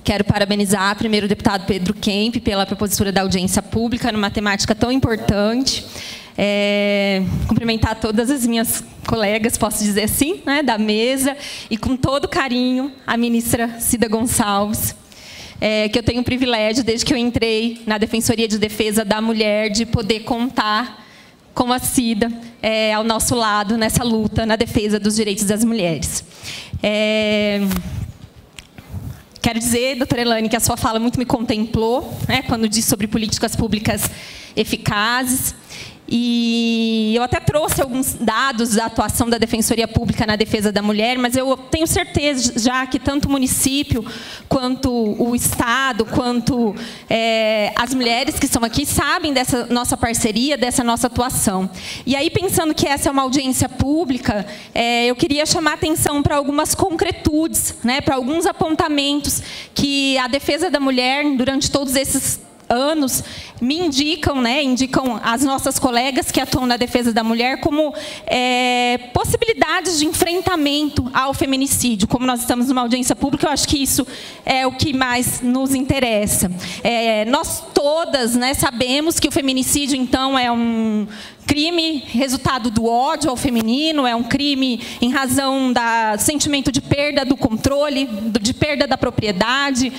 Quero parabenizar primeiro o deputado Pedro Kemp pela propositura da audiência pública numa temática tão importante. Cumprimentar todas as minhas colegas, posso dizer assim, né, da mesa, e com todo carinho a ministra Cida Gonçalves, que eu tenho o privilégio, desde que eu entrei na Defensoria de Defesa da Mulher, de poder contar com a Cida ao nosso lado nessa luta na defesa dos direitos das mulheres. Quero dizer, doutora Elaine, que a sua fala muito me contemplou, né, quando disse sobre políticas públicas eficazes. E eu até trouxe alguns dados da atuação da Defensoria Pública na defesa da mulher, mas eu tenho certeza já que tanto o município, quanto o Estado, quanto as mulheres que estão aqui sabem dessa nossa parceria, dessa nossa atuação. E aí, pensando que essa é uma audiência pública, eu queria chamar a atenção para algumas concretudes, né, para alguns apontamentos que a defesa da mulher, durante todos esses anos, me indicam, né, indicam as nossas colegas que atuam na defesa da mulher como possibilidades de enfrentamento ao feminicídio. Como nós estamos numa audiência pública, eu acho que isso é o que mais nos interessa. Nós todas, né, sabemos que o feminicídio, então, é um crime resultado do ódio ao feminino, é um crime em razão do sentimento de perda do controle, de perda da propriedade,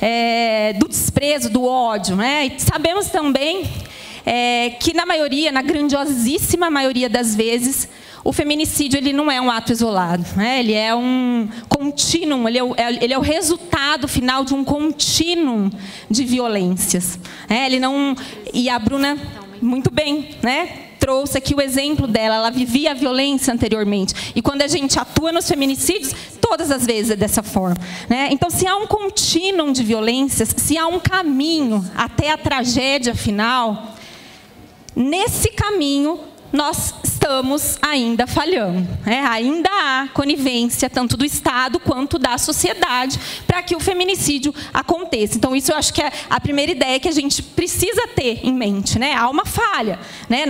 do desprezo, do ódio, né? E sabemos também que na maioria, na grandiosíssima maioria das vezes, o feminicídio ele não é um ato isolado, né? Ele é um contínuo, ele é o resultado final de um contínuo de violências. Ele não, e a Bruna muito bem, né, trouxe aqui o exemplo dela, ela vivia a violência anteriormente. E quando a gente atua nos feminicídios, todas as vezes é dessa forma, né? Então, se há um contínuo de violências, se há um caminho até a tragédia final, nesse caminho nós estamos ainda falhando, né? Ainda há conivência tanto do Estado quanto da sociedade para que o feminicídio aconteça. Então, isso eu acho que é a primeira ideia que a gente precisa ter em mente, né? Há uma falha, né?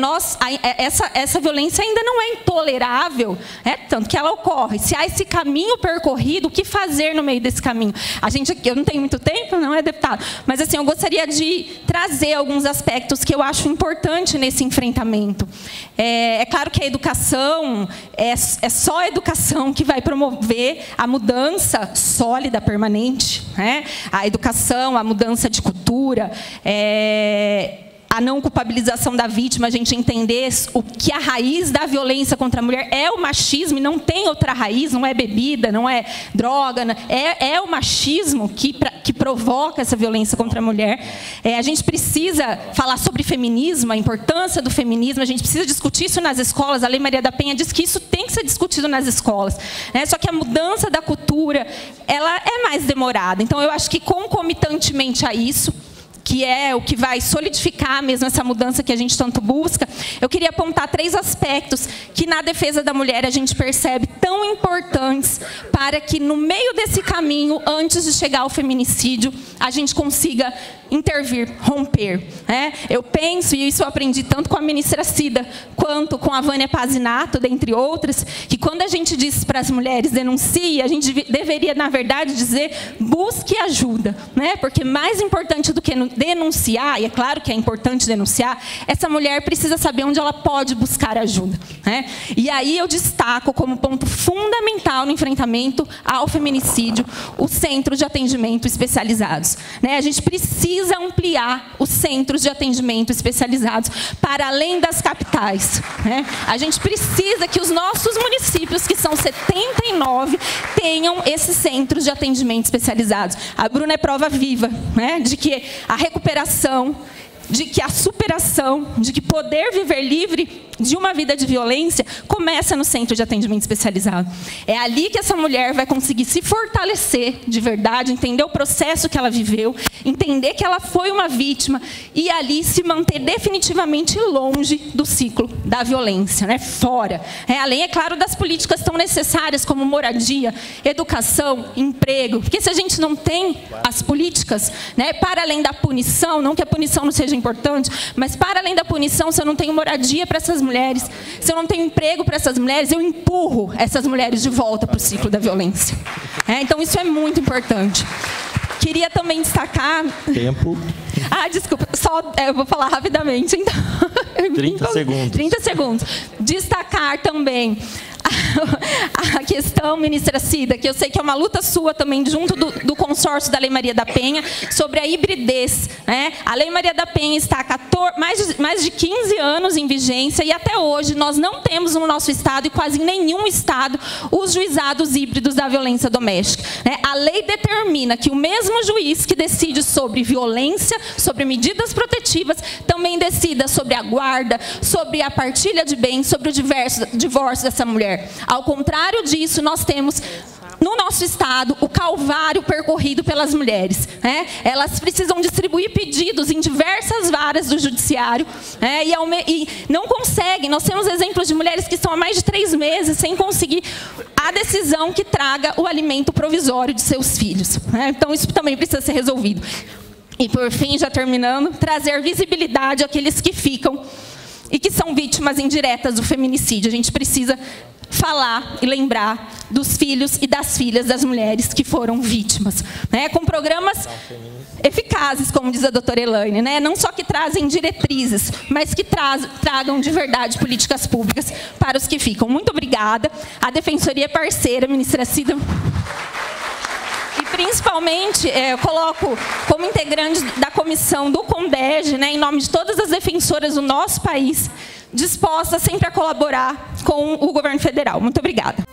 Essa violência ainda não é intolerável, né? Tanto que ela ocorre. Se há esse caminho percorrido, o que fazer no meio desse caminho? Eu não tenho muito tempo, não é, deputado? Mas assim, eu gostaria de trazer alguns aspectos que eu acho importante nesse enfrentamento. É claro que a educação é só a educação que vai promover a mudança sólida, permanente, né? A educação, a mudança de cultura, a não culpabilização da vítima, a gente entender o que a raiz da violência contra a mulher é o machismo, e não tem outra raiz, não é bebida, não é droga, é o machismo que provoca essa violência contra a mulher. A gente precisa falar sobre feminismo, a importância do feminismo, a gente precisa discutir isso nas escolas. A Lei Maria da Penha diz que isso tem que ser discutido nas escolas, né? Só que a mudança da cultura, ela é mais demorada. Então, eu acho que concomitantemente a isso, que é o que vai solidificar mesmo essa mudança que a gente tanto busca, eu queria apontar 3 aspectos que na defesa da mulher a gente percebe tão importantes para que no meio desse caminho, antes de chegar ao feminicídio, a gente consiga intervir, romper, né? Eu penso, e isso eu aprendi tanto com a ministra Cida, quanto com a Vânia Pazinato, dentre outras, que quando a gente diz para as mulheres denuncie, a gente deveria, na verdade, dizer busque ajuda, né? Porque mais importante do que denunciar, e é claro que é importante denunciar, essa mulher precisa saber onde ela pode buscar ajuda, né? E aí eu destaco como ponto fundamental no enfrentamento ao feminicídio os centros de atendimento especializados, né? A gente precisa ampliar os centros de atendimento especializados para além das capitais, né? A gente precisa que os nossos municípios, que são 79, tenham esses centros de atendimento especializados. A Bruna é prova viva, né, de que a recuperação, de que a superação, de que poder viver livre de uma vida de violência começa no centro de atendimento especializado. É ali que essa mulher vai conseguir se fortalecer de verdade, entender o processo que ela viveu, entender que ela foi uma vítima e ali se manter definitivamente longe do ciclo da violência, né? Fora. Além, é claro, das políticas tão necessárias como moradia, educação, emprego. Porque se a gente não tem as políticas, né, para além da punição, não que a punição não seja importante, mas para além da punição, se eu não tenho moradia para essas mulheres, se eu não tenho emprego para essas mulheres, eu empurro essas mulheres de volta para o ciclo da violência. Então, isso é muito importante. Queria também destacar... Tempo. Desculpa, eu vou falar rapidamente, então. 30 segundos. 30 segundos. Destacar também a questão, ministra Cida, que eu sei que é uma luta sua também, junto do consórcio da Lei Maria da Penha, sobre a hibridez, né? A Lei Maria da Penha está há mais de 15 anos em vigência e até hoje nós não temos no nosso estado e quase em nenhum estado os juizados híbridos da violência doméstica, né? A lei determina que o mesmo juiz que decide sobre violência, sobre medidas protetivas, também decida sobre a guarda, sobre a partilha de bens, sobre o divórcio dessa mulher. Ao contrário disso, nós temos no nosso estado o calvário percorrido pelas mulheres, né? Elas precisam distribuir pedidos em diversas varas do judiciário, né? E não conseguem. Nós temos exemplos de mulheres que estão há mais de 3 meses sem conseguir a decisão que traga o alimento provisório de seus filhos, né? Então isso também precisa ser resolvido. E por fim, já terminando, trazer visibilidade àqueles que ficam e que são vítimas indiretas do feminicídio. A gente precisa falar e lembrar dos filhos e das filhas das mulheres que foram vítimas, né? Com programas eficazes, como diz a doutora Elaine, né? Não só que trazem diretrizes, mas que tragam de verdade políticas públicas para os que ficam. Muito obrigada. A Defensoria é parceira, ministra Cida. E, principalmente, eu coloco como integrante da comissão do CONDEG, né, em nome de todas as defensoras do nosso país, disposta sempre a colaborar com o governo federal. Muito obrigada.